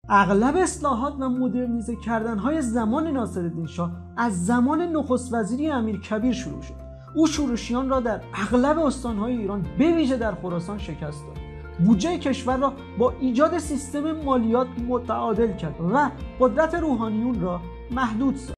اغلب اصلاحات و مدرنیزه کردن‌های زمان ناصرالدین شاه از زمان نخست وزیری امیرکبیر شروع شد. او شورشیان را در اغلب استان‌های ایران به ویژه در خراسان شکست داد. بودجه کشور را با ایجاد سیستم مالیات متعادل کرد و قدرت روحانیون را محدود ساخت.